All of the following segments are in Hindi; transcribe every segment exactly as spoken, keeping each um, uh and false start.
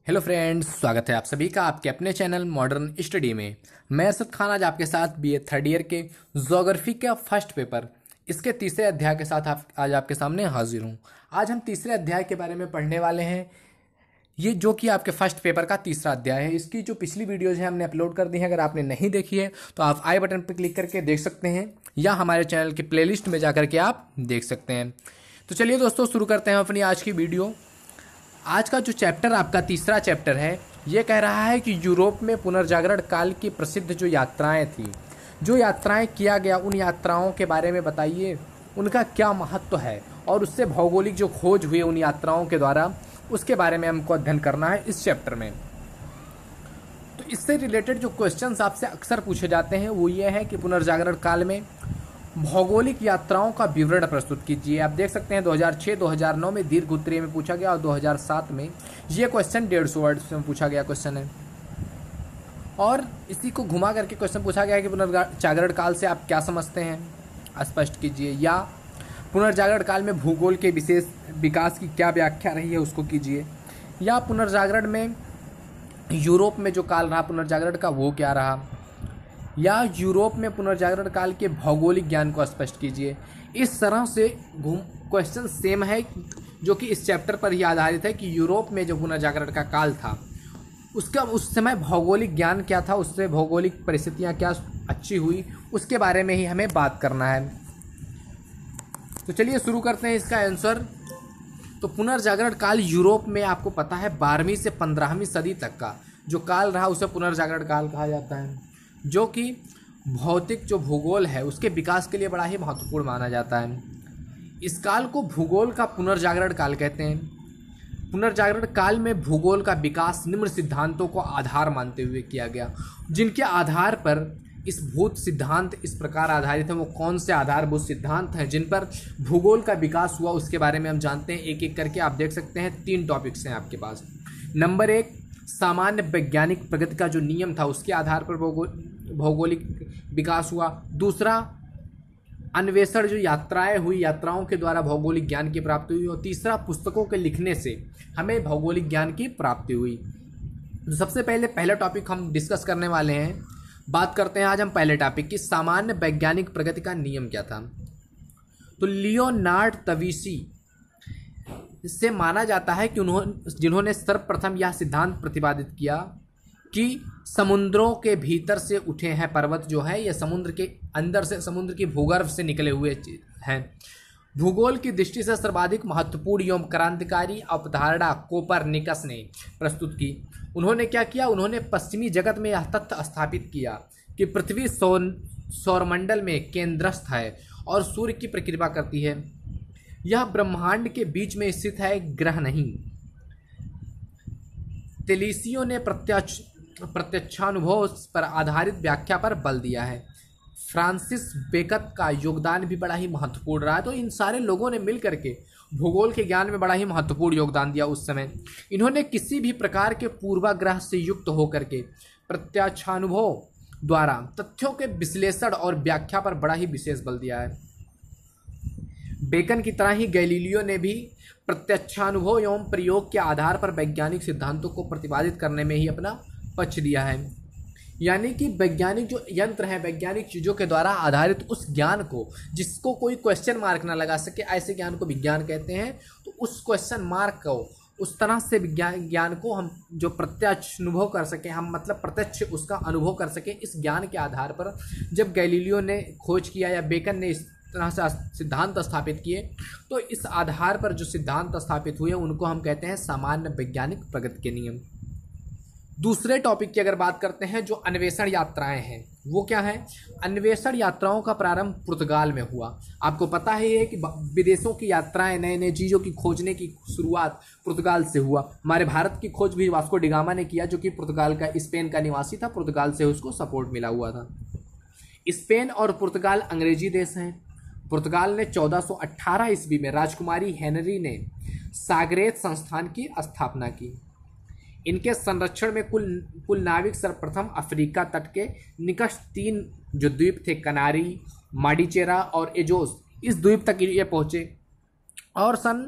हेलो फ्रेंड्स, स्वागत है आप सभी का आपके अपने चैनल मॉडर्न स्टडी में। मैं अरसद खान आज आपके साथ बीए थर्ड ईयर के ज्योग्राफी का फर्स्ट पेपर इसके तीसरे अध्याय के साथ आप, आज आपके सामने हाजिर हूँ। आज हम तीसरे अध्याय के बारे में पढ़ने वाले हैं, ये जो कि आपके फर्स्ट पेपर का तीसरा अध्याय है। इसकी जो पिछली वीडियोज़ हैं हमने अपलोड कर दी हैं, अगर आपने नहीं देखी है तो आप आई बटन पर क्लिक करके देख सकते हैं या हमारे चैनल के प्लेलिस्ट में जा करके आप देख सकते हैं। तो चलिए दोस्तों, शुरू करते हैं अपनी आज की वीडियो। आज का जो चैप्टर आपका तीसरा चैप्टर है, ये कह रहा है कि यूरोप में पुनर्जागरण काल की प्रसिद्ध जो यात्राएं थी, जो यात्राएं किया गया, उन यात्राओं के बारे में बताइए, उनका क्या महत्व है और उससे भौगोलिक जो खोज हुई उन यात्राओं के द्वारा, उसके बारे में हमको अध्ययन करना है इस चैप्टर में। तो इससे रिलेटेड जो क्वेश्चंस आपसे अक्सर पूछे जाते हैं वो ये है कि पुनर्जागरण काल में भौगोलिक यात्राओं का विवरण प्रस्तुत कीजिए। आप देख सकते हैं दो हज़ार छह दो हज़ार नौ में दीर्घ उत्तरीय में पूछा गया और दो हज़ार सात में ये क्वेश्चन डेढ़ सौ वर्ड्स में पूछा गया क्वेश्चन है। और इसी को घुमा करके क्वेश्चन पूछा गया कि पुनर्जागरण काल से आप क्या समझते हैं, स्पष्ट कीजिए। या पुनर्जागरण काल में भूगोल के विशेष विकास की क्या व्याख्या रही है, उसको कीजिए। या पुनर्जागरण में यूरोप में जो काल रहा पुनर्जागरण का, वो क्या रहा। या यूरोप में पुनर्जागरण काल के भौगोलिक ज्ञान को स्पष्ट कीजिए। इस तरह से घूम क्वेश्चन सेम है, जो कि इस चैप्टर पर ही आधारित है कि यूरोप में जो पुनर्जागरण का काल था उसका उस समय भौगोलिक ज्ञान क्या था, उससे भौगोलिक परिस्थितियां क्या अच्छी हुई, उसके बारे में ही हमें बात करना है। तो चलिए शुरू करते हैं इसका आंसर। तो पुनर्जागरण काल यूरोप में आपको पता है बारहवीं से पंद्रहवीं सदी तक का जो काल रहा उसे पुनर्जागरण काल कहा जाता है, जो कि भौतिक जो भूगोल है उसके विकास के लिए बड़ा ही महत्वपूर्ण माना जाता है। इस काल को भूगोल का पुनर्जागरण काल कहते हैं। पुनर्जागरण काल में भूगोल का विकास निम्न सिद्धांतों को आधार मानते हुए किया गया, जिनके आधार पर इस भूत सिद्धांत इस प्रकार आधारित हैं। वो कौन से आधारभूत सिद्धांत हैं जिन पर भूगोल का विकास हुआ, उसके बारे में हम जानते हैं एक एक करके। आप देख सकते हैं तीन टॉपिक्स हैं आपके पास। नंबर एक, सामान्य वैज्ञानिक प्रगति का जो नियम था उसके आधार पर भौगोलिक विकास हुआ। दूसरा, अन्वेषण जो यात्राएं हुई, यात्राओं के द्वारा भौगोलिक ज्ञान की प्राप्ति हुई। और तीसरा, पुस्तकों के लिखने से हमें भौगोलिक ज्ञान की प्राप्ति हुई। तो सबसे पहले पहला टॉपिक हम डिस्कस करने वाले हैं। बात करते हैं आज हम पहले टॉपिक की, सामान्य वैज्ञानिक प्रगति का नियम क्या था। तो लियोनार्ड तविसी इससे माना जाता है कि उन्होंने जिन्होंने सर्वप्रथम यह सिद्धांत प्रतिपादित किया कि समुद्रों के भीतर से उठे हैं पर्वत जो है, ये समुद्र के अंदर से, समुद्र की भूगर्भ से निकले हुए हैं। भूगोल की दृष्टि से सर्वाधिक महत्वपूर्ण एवं क्रांतिकारी अवधारणा कोपरनिकस ने प्रस्तुत की। उन्होंने क्या किया, उन्होंने पश्चिमी जगत में यह तथ्य स्थापित किया कि पृथ्वी सौर सौरमंडल में केंद्रस्थ है और सूर्य की परिक्रमा करती है। यह ब्रह्मांड के बीच में स्थित है, ग्रह नहीं। तेलीसियो ने प्रत्यक्ष प्रत्यक्षानुभव पर आधारित व्याख्या पर बल दिया है। फ्रांसिस बेकन का योगदान भी बड़ा ही महत्वपूर्ण रहा है। तो इन सारे लोगों ने मिल करके भूगोल के ज्ञान में बड़ा ही महत्वपूर्ण योगदान दिया उस समय। इन्होंने किसी भी प्रकार के पूर्वाग्रह से युक्त होकर के प्रत्यक्षानुभव द्वारा तथ्यों के विश्लेषण और व्याख्या पर बड़ा ही विशेष बल दिया है। बेकन की तरह ही गैलीलियो ने भी प्रत्यक्षानुभव एवं प्रयोग के आधार पर वैज्ञानिक सिद्धांतों को प्रतिपादित करने में ही अपना पक्ष दिया है। यानी कि वैज्ञानिक जो यंत्र हैं, वैज्ञानिक चीज़ों के द्वारा आधारित उस ज्ञान को, जिसको कोई क्वेश्चन मार्क ना लगा सके, ऐसे ज्ञान को विज्ञान कहते हैं। तो उस क्वेश्चन मार्क को, उस तरह से विज्ञान ज्ञान को हम जो प्रत्यक्ष अनुभव कर सकें, हम मतलब प्रत्यक्ष उसका अनुभव कर सकें, इस ज्ञान के आधार पर जब गैलीलियो ने खोज किया या बेकन ने इस तरह से सिद्धांत स्थापित किए, तो इस आधार पर जो सिद्धांत स्थापित हुए उनको हम कहते हैं सामान्य वैज्ञानिक प्रगति के नियम। दूसरे टॉपिक की अगर बात करते हैं, जो अन्वेषण यात्राएं हैं वो क्या है। अन्वेषण यात्राओं का प्रारंभ पुर्तगाल में हुआ। आपको पता है ये कि विदेशों की यात्राएं, नए नए चीज़ों की खोजने की शुरुआत पुर्तगाल से हुआ। हमारे भारत की खोज भी वास्को डी गामा ने किया, जो कि पुर्तगाल का, स्पेन का निवासी था। पुर्तगाल से उसको सपोर्ट मिला हुआ था। स्पेन और पुर्तगाल अंग्रेजी देश हैं। पुर्तगाल ने चौदह सौ अट्ठारह ईस्वी में राजकुमारी हेनरी ने सागरेत संस्थान की स्थापना की। इनके संरक्षण में कुल कुल नाविक सर्वप्रथम अफ्रीका तट के निकट तीन जो द्वीप थे, कनारी, माडीचेरा और एजोस, इस द्वीप तक ये पहुंचे और सन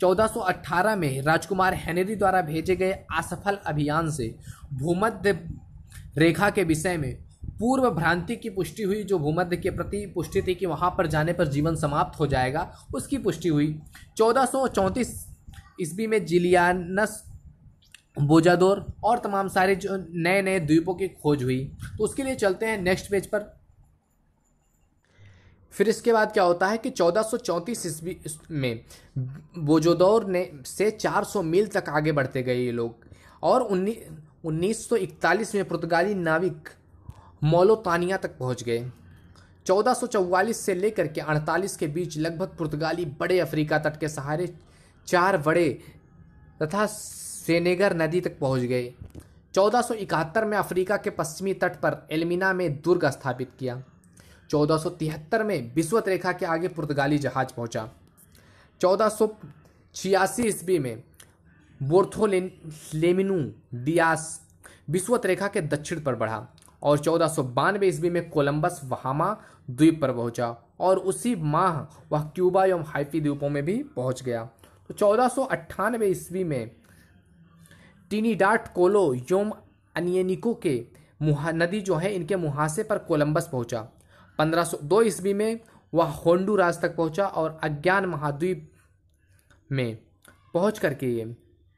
चौदह सौ अठारह में राजकुमार हेनरी द्वारा भेजे गए असफल अभियान से भूमध्य रेखा के विषय में पूर्व भ्रांति की पुष्टि हुई, जो भूमध्य के प्रति पुष्टि थी कि वहां पर जाने पर जीवन समाप्त हो जाएगा, उसकी पुष्टि हुई। चौदह सौ चौंतीस ईस्वी में जिलियानस बोजादोर और तमाम सारे जो नए नए द्वीपों की खोज हुई। तो उसके लिए चलते हैं नेक्स्ट पेज पर। फिर इसके बाद क्या होता है कि चौदह सौ चौंतीस ईस्वी में बोजादोर ने से चार सौ मील तक आगे बढ़ते गए ये लोग, और उन्नीस सौ इकतालीस में पुर्तगाली नाविक मोलोतानिया तक पहुंच गए। चौदह सौ चौवालीस से लेकर के अड़तालीस के बीच लगभग पुर्तगाली बड़े अफ्रीका तट के सहारे चार बड़े तथा सेनेगर नदी तक पहुंच गए। चौदह सौ इकहत्तर में अफ्रीका के पश्चिमी तट पर एल्मिना में दुर्ग स्थापित किया। चौदह सौ तिहत्तर में विषुवत रेखा के आगे पुर्तगाली जहाज पहुंचा। चौदह सौ छियासी ईस्वी में बोर्थोलेमिनू डियास विषुवत रेखा के दक्षिण पर बढ़ा, और चौदह सौ बानवे ईस्वी में कोलंबस बहामा द्वीप पर पहुंचा, और उसी माह वह क्यूबा एवं हाइफी द्वीपों में भी पहुंच गया। तो चौदह सौ अट्ठानवे ईस्वी में ट्रिनिडाड कोलो एवं अनियनिको के मुहा नदी जो है इनके मुहासे पर कोलंबस पहुंचा। पंद्रह सौ दो ईस्वी में वह होंडुरास तक पहुंचा, और अज्ञान महाद्वीप में पहुंच करके ये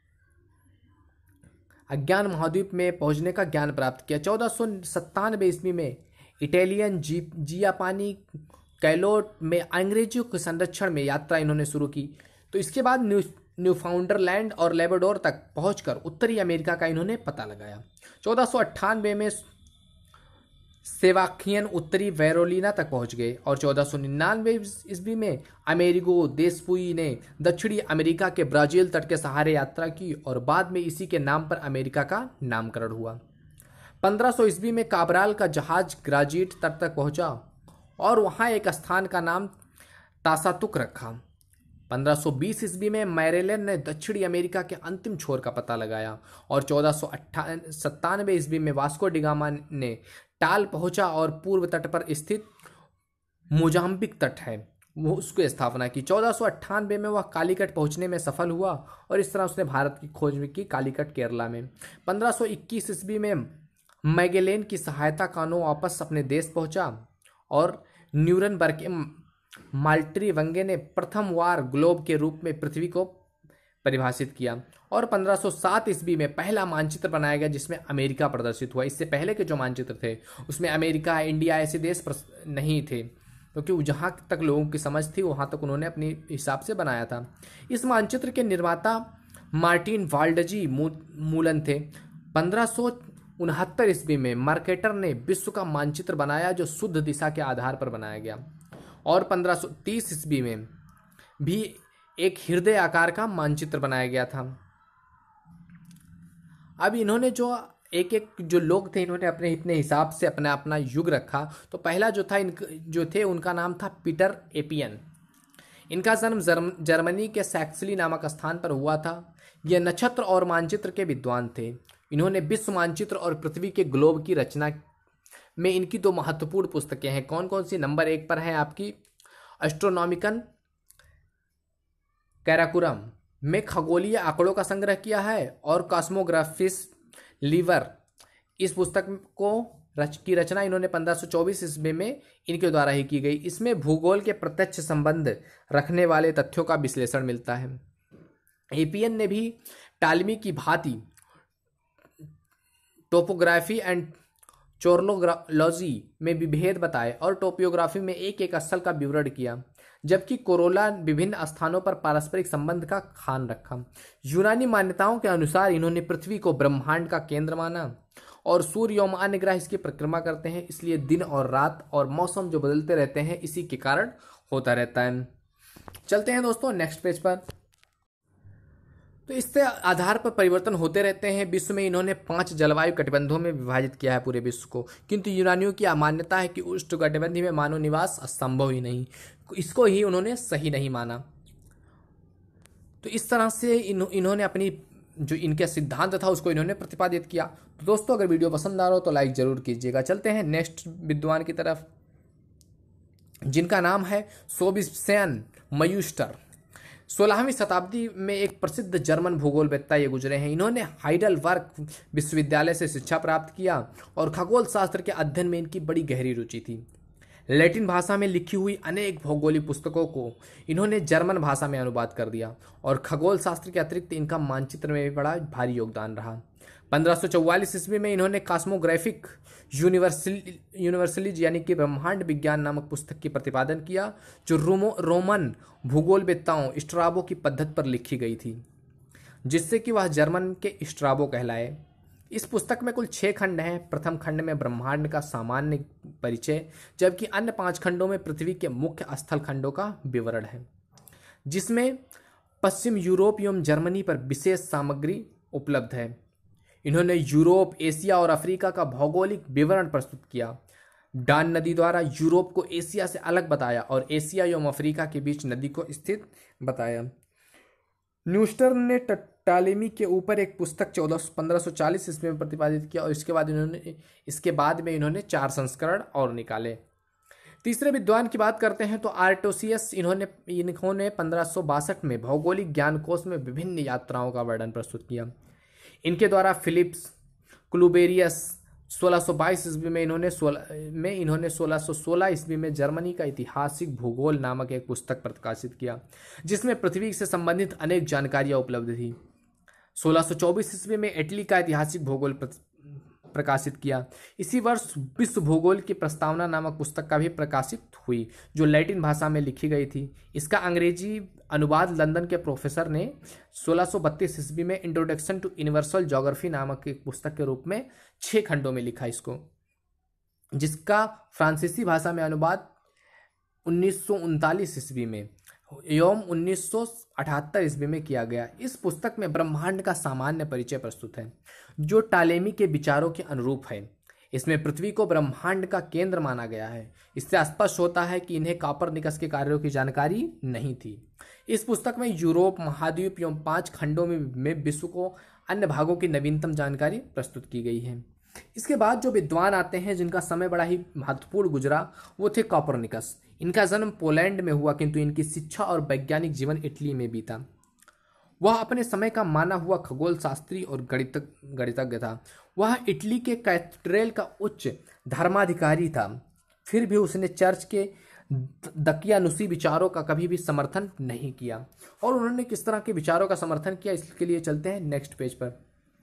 अज्ञान महाद्वीप में पहुंचने का ज्ञान प्राप्त किया। चौदह सौ सत्तानवे ईस्वी में इटालियन जी जियापानी कैलोट में अंग्रेजियों के संरक्षण में यात्रा इन्होंने शुरू की। तो इसके बाद न्यू न्यूफाउंडरलैंड और लेबराडोर तक पहुंचकर उत्तरी अमेरिका का इन्होंने पता लगाया। चौदह सौ अट्ठानवे में सेवाखियन उत्तरी वेरोलिना तक पहुंच गए, और चौदह सौ निन्यानवे ईस्वी में अमेरिगो देस्पुई ने दक्षिणी अमेरिका के ब्राजील तट के सहारे यात्रा की, और बाद में इसी के नाम पर अमेरिका का नामकरण हुआ। पंद्रह सौ ईस्वी में काबराल का जहाज ग्राजीट तट तक पहुंचा, और वहां एक स्थान का नाम तासातुक रखा। पंद्रह सौ बीस ईस्वी में मैरेलन ने दक्षिणी अमेरिका के अंतिम छोर का पता लगाया, और चौदह सौ सत्तानवे ईस्वी में वास्को डिगामा ने टाल पहुंचा और पूर्व तट पर स्थित मोजाम्बिक तट है वो उसकी स्थापना की। चौदह सौ अट्ठानवे में वह कालीकट पहुंचने में सफल हुआ, और इस तरह उसने भारत की खोज की, कालीकट केरला में। पंद्रह सौ इक्कीस ईस्वी में मैगेलेन की सहायता कानो वापस अपने देश पहुंचा, और न्यूरनबर्ग के माल्ट्री वंगे ने प्रथम वार ग्लोब के रूप में पृथ्वी को परिभाषित किया, और पंद्रह सौ सात ईस्वी में पहला मानचित्र बनाया गया जिसमें अमेरिका प्रदर्शित हुआ। इससे पहले के जो मानचित्र थे उसमें अमेरिका, इंडिया ऐसे देश नहीं थे, क्योंकि तो जहाँ तक लोगों की समझ थी वहाँ तक उन्होंने अपने हिसाब से बनाया था। इस मानचित्र के निर्माता मार्टिन वाल्डजी मूलन थे। पंद्रह सौ उनहत्तर ईस्वी में मार्केटर ने विश्व का मानचित्र बनाया जो शुद्ध दिशा के आधार पर बनाया गया, और पंद्रह सौ तीस ईस्वी में भी एक हृदय आकार का मानचित्र बनाया गया था। अब इन्होंने जो एक एक जो लोग थे इन्होंने अपने इतने हिसाब से अपना अपना युग रखा। तो पहला जो था इन जो थे उनका नाम था पीटर एपियन। इनका जन्म जर्मनी के सैक्सली नामक स्थान पर हुआ था। यह नक्षत्र और मानचित्र के विद्वान थे। इन्होंने विश्व मानचित्र और पृथ्वी के ग्लोब की रचना में इनकी दो महत्वपूर्ण पुस्तकें हैं। कौन कौन सी? नंबर एक पर है आपकी एस्ट्रोनॉमिकन कैराकुरम में खगोलीय आंकड़ों का संग्रह किया है, और कॉस्मोग्राफिस लीवर इस पुस्तक को रच की रचना इन्होंने पंद्रह सौ चौबीस ईस्वी में इनके द्वारा ही की गई। इसमें भूगोल के प्रत्यक्ष संबंध रखने वाले तथ्यों का विश्लेषण मिलता है। एपियन ने भी टालमी की भांति टोपोग्राफी एंड चोर्लोलॉजी में विभेद बताए और टोपियोग्राफी में एक एक स्थल का विवरण किया, जबकि कोरोला विभिन्न स्थानों पर पारस्परिक संबंध का ख्याल रखा। यूनानी मान्यताओं के अनुसार इन्होंने पृथ्वी को ब्रह्मांड का केंद्र माना, और सूर्य एवं अन्य ग्रह इसकी परिक्रमा करते हैं, इसलिए दिन और रात और मौसम जो बदलते रहते हैं इसी के कारण होता रहता है। चलते हैं दोस्तों नेक्स्ट पेज पर। तो इससे आधार पर परिवर्तन होते रहते हैं। विश्व में इन्होंने पांच जलवायु कटिबंधों में विभाजित किया है पूरे विश्व को, किंतु यूनानियों की मान्यता है कि उष्णकटिबंधीय में मानव निवास असंभव ही नहीं, इसको ही उन्होंने सही नहीं माना। तो इस तरह से इन, इन्होंने अपनी जो इनका सिद्धांत था उसको इन्होंने प्रतिपादित किया। तो दोस्तों अगर वीडियो पसंद आ रहा हो तो लाइक जरूर कीजिएगा। चलते हैं नेक्स्ट विद्वान की तरफ, जिनका नाम है सोबिस्टियन मयूस्टर। सोलहवीं शताब्दी में एक प्रसिद्ध जर्मन भूगोलवेत्ता ये गुजरे हैं। इन्होंने हाइडलबर्ग विश्वविद्यालय से शिक्षा प्राप्त किया और खगोल शास्त्र के अध्ययन में इनकी बड़ी गहरी रुचि थी। लैटिन भाषा में लिखी हुई अनेक भौगोलिक पुस्तकों को इन्होंने जर्मन भाषा में अनुवाद कर दिया और खगोल शास्त्र के अतिरिक्त इनका मानचित्र में भी बड़ा भारी योगदान रहा। पंद्रह सौ चौवालीस ईस्वी में इन्होंने कॉस्मोग्राफिक यूनिवर्सल यूनिवर्सलिज यानी कि ब्रह्मांड विज्ञान नामक पुस्तक की प्रतिपादन किया, जो रोमो रोमन भूगोलवेत्ताओं स्ट्राबो की पद्धति पर लिखी गई थी, जिससे कि वह जर्मन के स्ट्राबो कहलाए। इस पुस्तक में कुल छह खंड हैं। प्रथम खंड में ब्रह्मांड का सामान्य परिचय, जबकि अन्य पांच खंडों में पृथ्वी के मुख्य स्थल खंडों का विवरण है, जिसमें पश्चिम यूरोप एवं जर्मनी पर विशेष सामग्री उपलब्ध है। इन्होंने यूरोप, एशिया और अफ्रीका का भौगोलिक विवरण प्रस्तुत किया। डान नदी द्वारा यूरोप को एशिया से अलग बताया और एशिया एवं अफ्रीका के बीच नदी को स्थित बताया। न्यूस्टर ने टालेमी के ऊपर एक पुस्तक चौदह पंद्रह सौ चालीस ईस्वी में प्रतिपादित किया और इसके बाद इन्होंने इसके बाद में इन्होंने चार संस्करण और निकाले। तीसरे विद्वान की बात करते हैं तो आर्टोसियस। इन्होंने इन्होंने पंद्रह सौ बासठ में भौगोलिक ज्ञान कोश में विभिन्न यात्राओं का वर्णन प्रस्तुत किया। इनके द्वारा फिलिप्स क्लूबेरियस सोलह सौ बाईस ईस्वी में इन्होंने सोलह में इन्होंने सोलह सौ सोलह ईस्वी में जर्मनी का ऐतिहासिक भूगोल नामक एक पुस्तक प्रकाशित किया, जिसमें पृथ्वी से संबंधित अनेक जानकारियां उपलब्ध थी। सोलह सौ चौबीस ईस्वी में इटली का ऐतिहासिक भूगोल प्रकाशित किया। इसी वर्ष विश्व भूगोल की प्रस्तावना नामक पुस्तक का भी प्रकाशित हुई, जो लैटिन भाषा में लिखी गई थी। इसका अंग्रेजी अनुवाद लंदन के प्रोफेसर ने सोलह सौ बत्तीस ईस्वी में इंट्रोडक्शन टू यूनिवर्सल ज्योग्राफी नामक एक पुस्तक के रूप में छह खंडों में लिखा इसको, जिसका फ्रांसीसी भाषा में अनुवाद उन्नीस सौ उनतालीस ईस्वी में एवं उन्नीस सौ अठहत्तर ईस्वी में किया गया। इस पुस्तक में ब्रह्मांड का सामान्य परिचय प्रस्तुत है, जो टालेमी के विचारों के अनुरूप है। इसमें पृथ्वी को ब्रह्मांड का केंद्र माना गया है। इससे स्पष्ट होता है कि इन्हें कॉपरनिकस के कार्यों की जानकारी नहीं थी। इस पुस्तक में यूरोप महाद्वीप एवं पांच खंडों में, में विश्व को अन्य भागों की नवीनतम जानकारी प्रस्तुत की गई है। इसके बाद जो विद्वान आते हैं जिनका समय बड़ा ही महत्वपूर्ण गुजरा, वो थे कॉपरनिकस। इनका जन्म पोलैंड में हुआ, किंतु इनकी शिक्षा और वैज्ञानिक जीवन इटली में बीता। वह अपने समय का माना हुआ खगोल शास्त्री और गणित गणितज्ञ था। वह इटली के कैथेड्रल का उच्च धर्माधिकारी था। फिर भी उसने चर्च के दकियानुसी विचारों का कभी भी समर्थन नहीं किया। और उन्होंने किस तरह के विचारों का समर्थन किया, इसके लिए चलते हैं नेक्स्ट पेज पर।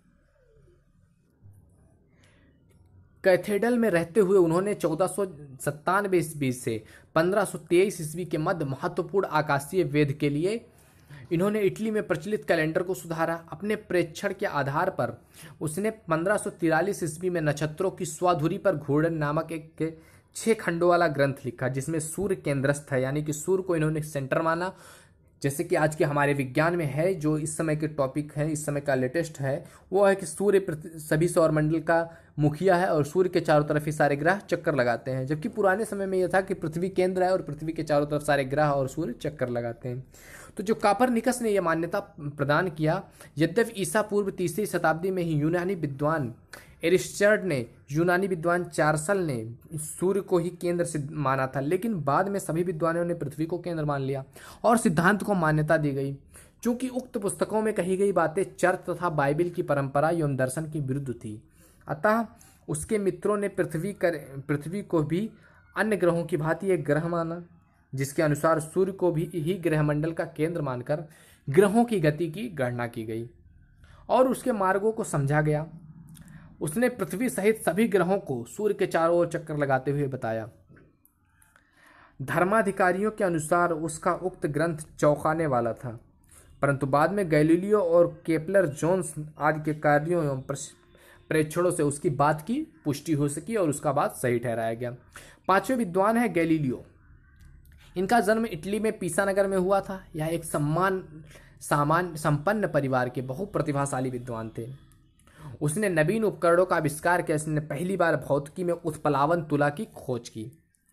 कैथेड्रल में रहते हुए उन्होंने चौदह सौ सत्तानवे ईस्वी से पंद्रह सौ तेईस ईस्वी के मध्य महत्वपूर्ण आकाशीय वेद के लिए इन्होंने इटली में प्रचलित कैलेंडर को सुधारा। अपने प्रेक्षण के आधार पर उसने पंद्रह सौ तिरालीस ईस्वी में नक्षत्रों की स्वाधुरी पर घूर्णन नामक एक छह खंडों वाला ग्रंथ लिखा, जिसमें सूर्य केंद्रस्थ है, यानी कि सूर्य को इन्होंने सेंटर माना। जैसे कि आज के हमारे विज्ञान में है, जो इस समय के टॉपिक है, इस समय का लेटेस्ट है, वो है कि सूर्य सभी सौरमंडल का मुखिया है और सूर्य के चारों तरफ ही सारे ग्रह चक्कर लगाते हैं। जबकि पुराने समय में यह था कि पृथ्वी केंद्र है और पृथ्वी के चारों तरफ सारे ग्रह और सूर्य चक्कर लगाते हैं। तो जो कॉपरनिकस ने यह मान्यता प्रदान किया, यद्यपि ईसा पूर्व तीसरी शताब्दी में ही यूनानी विद्वान एरिस्टर्ड ने यूनानी विद्वान चार्सल ने सूर्य को ही केंद्र से माना था, लेकिन बाद में सभी विद्वानों ने पृथ्वी को केंद्र मान लिया और सिद्धांत को मान्यता दी गई। चूंकि उक्त पुस्तकों में कही गई बातें चर्च तथा बाइबिल की परंपरा एवं दर्शन की विरुद्ध थी, अतः उसके मित्रों ने पृथ्वी कर पृथ्वी को भी अन्य ग्रहों की भांति एक ग्रह माना, जिसके अनुसार सूर्य को भी ही ग्रहमंडल का केंद्र मानकर ग्रहों की गति की गणना की गई और उसके मार्गों को समझा गया। उसने पृथ्वी सहित सभी ग्रहों को सूर्य के चारों ओर चक्कर लगाते हुए बताया। धर्माधिकारियों के अनुसार उसका उक्त ग्रंथ चौंकाने वाला था, परंतु बाद में गैलीलियो और केपलर जोन्स आदि के कार्यों एवं प्रेक्षणों से उसकी बात की पुष्टि हो सकी और उसका बात सही ठहराया गया। पांचवें विद्वान है गैलीलियो। इनका जन्म इटली में पीसा नगर में हुआ था। यह एक सम्मान सामान्य संपन्न परिवार के बहुत प्रतिभाशाली विद्वान थे। उसने नवीन उपकरणों का आविष्कार किया। इसने पहली बार भौतिकी में उत्प्लावन तुला की खोज की।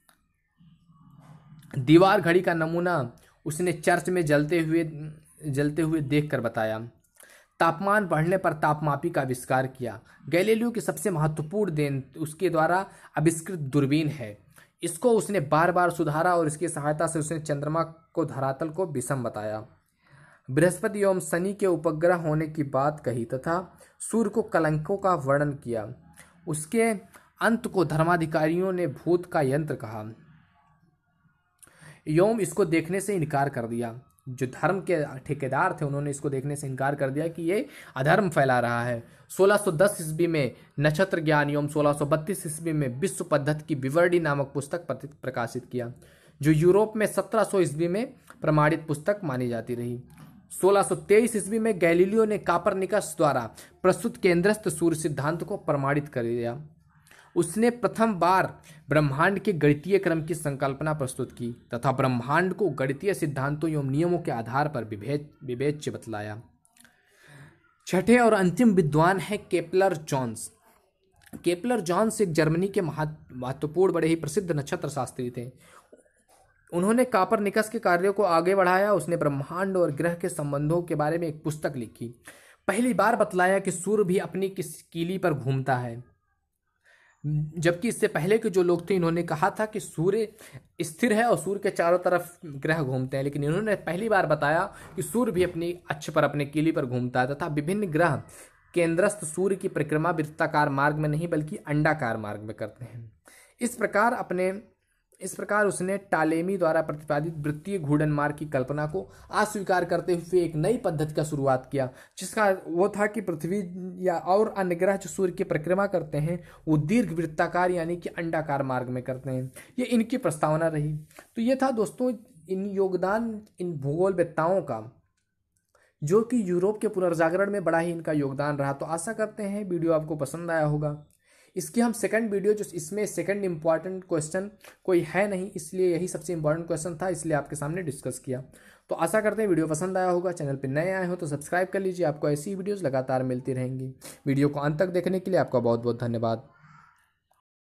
दीवार घड़ी का नमूना उसने चर्च में जलते हुए जलते हुए देखकर बताया। तापमान बढ़ने पर तापमापी का आविष्कार किया। गैलीलियो की सबसे महत्वपूर्ण देन उसके द्वारा आविष्कृत दूरबीन है। इसको उसने बार बार सुधारा और इसकी सहायता से उसने चंद्रमा को धरातल को विषम बताया। बृहस्पति एवं शनि के उपग्रह होने की बात कही तथा सूर्य को कलंकों का वर्णन किया। उसके अंत को धर्माधिकारियों ने भूत का यंत्र कहा एवं इसको देखने से इनकार कर दिया। जो धर्म के ठेकेदार थे उन्होंने इसको देखने से इनकार कर दिया कि ये अधर्म फैला रहा है। सोलह सौ दस ईस्वी में नक्षत्र ज्ञान एवं सोलह सौ बत्तीस ईस्वी में विश्व पद्धति की विवर्णी नामक पुस्तक प्रकाशित किया, जो यूरोप में सत्रह सौ ईस्वी में प्रमाणित पुस्तक मानी जाती रही। सोलह सौ तेईस ईस्वी में गैलीलियो ने कापरनिकस द्वारा प्रस्तुत केंद्रस्थ सूर्य सिद्धांत को प्रमाणित कर दिया। उसने प्रथम बार ब्रह्मांड के गणितीय क्रम की संकल्पना प्रस्तुत की तथा ब्रह्मांड को गणितीय सिद्धांतों एवं नियमों के आधार पर विभेद विवेच्य बतलाया। छठे और अंतिम विद्वान है केपलर जॉन्स। केपलर जॉन्स एक जर्मनी के महत्वपूर्ण बड़े ही प्रसिद्ध नक्षत्र शास्त्री थे। उन्होंने कापरनिकस के कार्यों को आगे बढ़ाया। उसने ब्रह्मांड और ग्रह के संबंधों के बारे में एक पुस्तक लिखी। पहली बार बतलाया कि सूर्य भी अपनी किस कीली पर घूमता है, जबकि इससे पहले के जो लोग थे इन्होंने कहा था कि सूर्य स्थिर है और सूर्य के चारों तरफ ग्रह घूमते हैं, लेकिन इन्होंने पहली बार बताया कि सूर्य भी अपनी अक्ष पर अपने कीली पर घूमता है तथा विभिन्न ग्रह केंद्रस्थ सूर्य की परिक्रमा वृत्ताकार मार्ग में नहीं बल्कि अंडाकार मार्ग में करते हैं। इस प्रकार अपने इस प्रकार उसने टालेमी द्वारा प्रतिपादित वृत्तीय घूर्णन मार्ग की कल्पना को अस्वीकार करते हुए एक नई पद्धति का शुरुआत किया, जिसका वो था कि पृथ्वी या और अन्य ग्रह जो सूर्य की परिक्रमा करते हैं वो दीर्घ वृत्ताकार यानी कि अंडाकार मार्ग में करते हैं। ये इनकी प्रस्तावना रही। तो ये था दोस्तों इन योगदान इन भूगोलवेत्ताओं का, जो कि यूरोप के पुनर्जागरण में बड़ा ही इनका योगदान रहा। तो आशा करते हैं वीडियो आपको पसंद आया होगा। इसकी हम सेकंड वीडियो जो इसमें सेकंड इंपॉर्टेंट क्वेश्चन कोई है नहीं, इसलिए यही सबसे इंपॉर्टेंट क्वेश्चन था, इसलिए आपके सामने डिस्कस किया। तो आशा करते हैं वीडियो पसंद आया होगा। चैनल पर नए आए हो तो सब्सक्राइब कर लीजिए, आपको ऐसी वीडियोस लगातार मिलती रहेंगी। वीडियो को अंत तक देखने के लिए आपका बहुत बहुत धन्यवाद।